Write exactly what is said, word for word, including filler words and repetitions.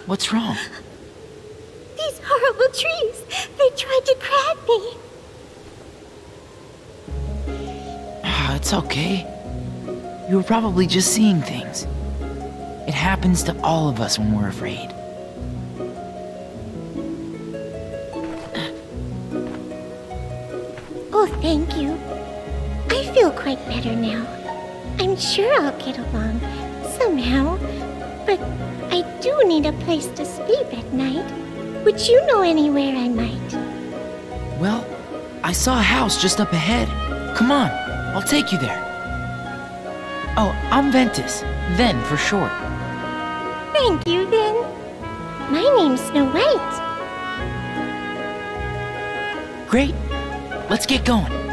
What's wrong? These horrible trees, they tried to grab me. Ah, it's okay. You were probably just seeing things. It happens to all of us when we're afraid. Oh, thank you. I feel quite better now. I'm sure I'll get along, somehow. But I do need a place to sleep at night. Would you know anywhere I might? Well, I saw a house just up ahead. Come on, I'll take you there. Oh, I'm Ventus. Ven for short. Thank you, then. My name's Snow White. Great. Let's get going.